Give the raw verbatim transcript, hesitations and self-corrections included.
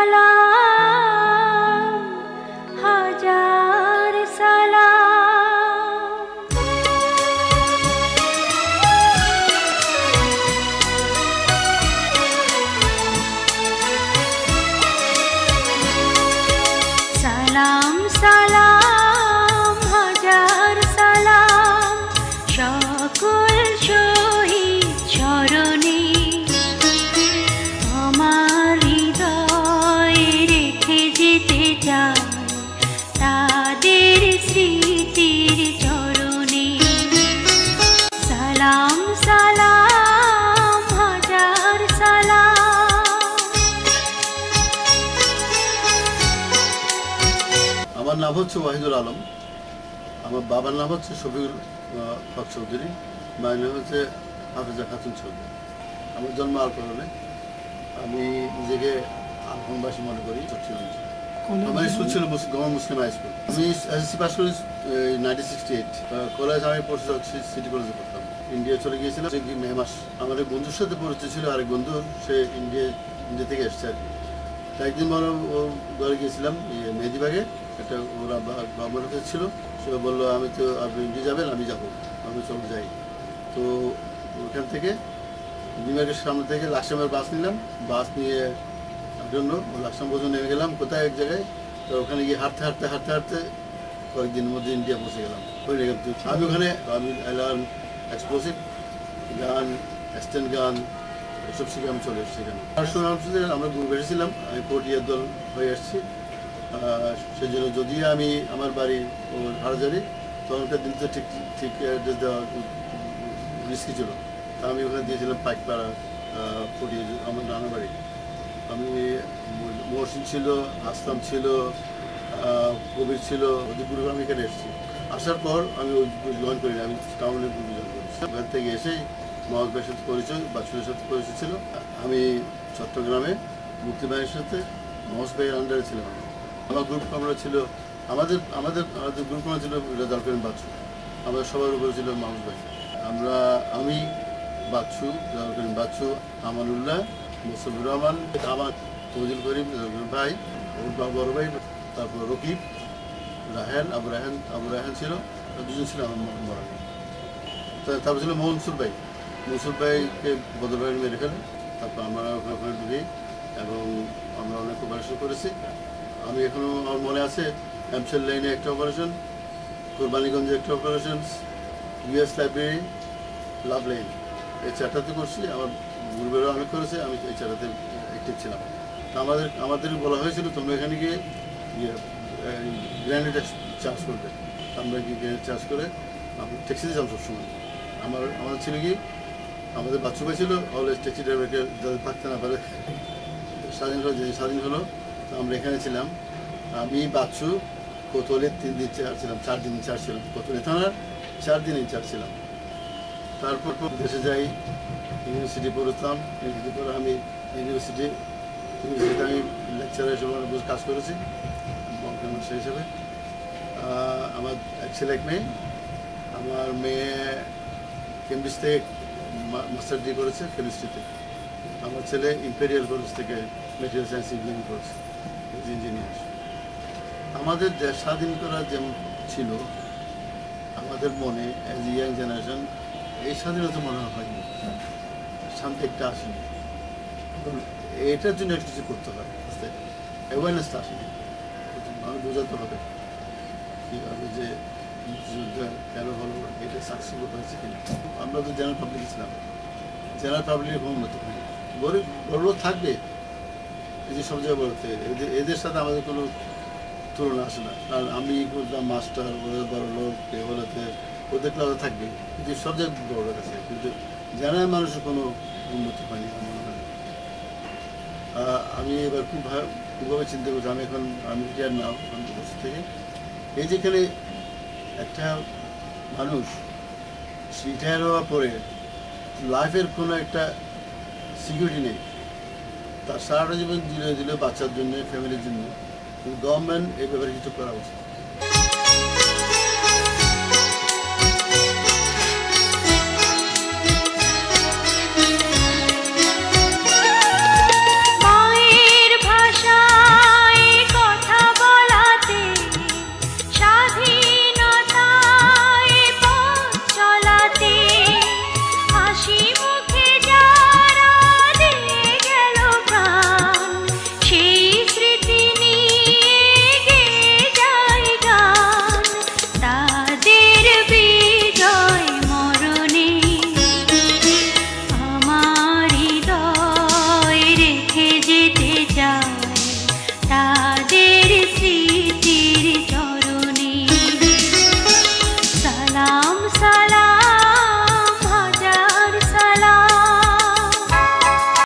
সালাম হাজার সালাম সালাম সালাম হাজার সালাম সকল শহীদ চরণে আমার হৃদয়ে রেখে যেতে চাই তাদের স্মৃতির চরণে সালাম সালাম হাজার সালাম। আমার নাম হচ্ছে ওয়াহিদুল আলম। আমার বাবার নাম হচ্ছে শফিউল হক চৌধুরী, মায়ের নাম হচ্ছে হাফেজা খাতুন চৌধুরী। আমার জন্ম আলপরণে। আমি নিজেকে আলপনবাসী মনে করি। আমার স্কুল ছিল গভর্নমেন্ট মুসলিম হাই স্কুল। আমি এসএসসি পাস করি নাইনটিন সিক্সটি এইট। কলেজ আমি পড়ছি হচ্ছে সিটি কলেজে পড়তাম। ইন্ডিয়া চলে গিয়েছিলাম মে মাস। আমার এক বন্ধুর সাথে পরিচয় ছিল, আরেক বন্ধু সে ইন্ডিয়া ইন্ডিয়া থেকে এসছে আর কি। একদিন বড় ও ঘরে গিয়েছিলাম মেহেদিবাগে, একটা ওরা বাবার কাছে ছিল। সে বললো আমি তো আপনি ইন্ডিয়া যাবেন, আমি যাবো, আমি চলে যাই। তো ওখান থেকে নিউইয়র্কের সামনে থেকে লাকসামের বাস নিলাম। বাস নিয়ে জন্য লাকসাম পর্যন্ত নেমে গেলাম কোথায় এক জায়গায়। তো ওখানে গিয়ে হাঁটতে হাঁটতে হাঁটতে হাঁটতে কয়েকদিনের মধ্যে ইন্ডিয়া পৌঁছে গেলাম। আমি ওখানে আমি লার্ন এক্সপ্লোসিভ গান, স্ট্যান্ড গান এসব শিখে আমি চলে এসেছি এখানে। আর শুনলাম আমরা গ্রুপ এসেছিলাম, আমি ফোর্টিয়ার দল হয়ে এসেছি। সেই জন্য যদি আমি আমার বাড়ি ও হাড়াজারি, তখনকার দিন তো ঠিক ঠিক অ্যাড্রেস দেওয়া রিস্কি ছিল। তা আমি ওখানে দিয়েছিলাম পাইকপাড়া ফোর্টিয়া, আমার নানার বাড়ি। আমি মহসিন ছিল, আসলাম ছিল, কবির ছিল, ওদের গ্রুপে আমি এখানে এসেছি। আসার পর আমি ওই জয়েন করিনি, আমি টাউনের গ্রুপে জয়েন করেছি। ওখান থেকে এসেই মহাজ ভাইয়ের সাথে পরিচয়, বাচ্চুদের সাথে পরিচয় ছিল। আমি চট্টগ্রামে মুক্তি ভাইয়ের সাথে মহাজ ভাইয়ের আন্ডারে ছিলাম। আমার গ্রুপ আমরা ছিল আমাদের আমাদের আমাদের গ্রুপ আমরা ছিল রেজাল্ট করেন বাচ্চু, আমাদের সবার উপরে ছিল মহাজ ভাই। আমরা আমি বাচ্চু, রেজাল্ট করেন বাচ্চু, আমানুল্লাহ, মুসফির রহমান, আমার ফজল করিম ভাই, ওর বড় ভাই, তারপর রকিব, রাহেন, আবু রাহেন আবু রাহেন ছিল, দুজন ছিল আমার বড় ভাই। তারপর ছিল মনসুর ভাই, মনসুর ভাইকে বদর ভাই মেরে ফেলে। তারপর আমরা ওখানে ওখানে ঢুকি এবং আমরা অনেক অপারেশন করেছি। আমি এখনও আমার মনে আছে এমসেল লাইনে একটা অপারেশন, কোরবানিগঞ্জে একটা operation, US library, love line, এই চারটাতে করছি। আমার গ্রুপেরও অনেক করেছে, আমি এই চারটাতে অ্যাক্টিভ ছিলাম। তা আমাদের আমাদের বলা হয়েছিল তোমরা এখানে গিয়ে ইয়ে গ্র্যান্ডেড চার্জ করবে। আমরা গিয়ে গ্র্যান্ডেড চার্জ করে আমরা ট্যাক্সিতে যাবো সবসময়। আমার আমাদের ছিল কি আমাদের বাচ্চু ভাই ছিল অলওয়েজ ট্যাক্সি ড্রাইভারকে যাদের থাকতে না পারে স্বাধীন হলো, যে স্বাধীন হলো। তো আমরা এখানে ছিলাম, আমি বাচ্চু কোতলে তিন দিন চার ছিলাম, চার দিন চার ছিলাম কোতলে থানার, চার দিন ইনচার্জ ছিলাম। তারপর দেশে যাই, ইউনিভার্সিটি পড়তাম। ইউনিভার্সিটি পরে আমি ইউনিভার্সিটি ইউনিভার্সিটিতে আমি লেকচারার হিসেবে অনেক কাজ করেছি সেই হিসেবে। আমার এক ছেলে এক মেয়ে। আমার মেয়ে কেমব্রিজ থেকে মাস্টার ডিগ্রি করেছে কেমিস্ট্রিতে। আমার ছেলে ইম্পেরিয়াল কলেজ থেকে মেটেরিয়াল সায়েন্স ইঞ্জিনিয়ারিং করেছে, ইঞ্জিনিয়ার। আমাদের দেশ স্বাধীন করা যেমন ছিল আমাদের মনে অ্যাজ ইয়াং জেনারেশন, এই স্বাধীনতা মনে হয়নি, শান্তি একটা আসেনি। এটার জন্য একটা কিছু করতে হয়, অ্যাওয়ারনেসটা আসেনি। আমি বোঝাতে হবে কীভাবে যে যুদ্ধ কেন হলো, এটা সাকসেসফুল হয়েছে কিনা। আমরা তো জেনারেল পাবলিক ছিলাম, জেনারেল পাবলিকের কোনো উন্নতি হয়নি। গরিব বড় লোক থাকবে, এই যে সব জায়গায় বলতে এদের এদের সাথে আমাদের কোনো তুলনা আসে না। কারণ আমি করতাম মাস্টার, ওদের বড় লোক, এ বলেতে ওদের ক্লাসে থাকবে, কিন্তু সব জায়গায় বড় লোক আছে, কিন্তু জেনারেল মানুষের কোনো উন্নতি হয়নি আমার মনে হয়। আমি এবার খুব খুবভাবে চিন্তা করছি, আমি এখন আমি রিটায়ার নাও বছর থেকে। এই যেখানে একটা মানুষ রিটায়ার হওয়ার পরে লাইফের কোনো একটা সিকিউরিটি নেই, তার সারাটা জীবন দিলে দিলে বাচ্চার জন্য, ফ্যামিলির জন্য। গভর্নমেন্ট এই ব্যাপারে কিছু করা উচিত।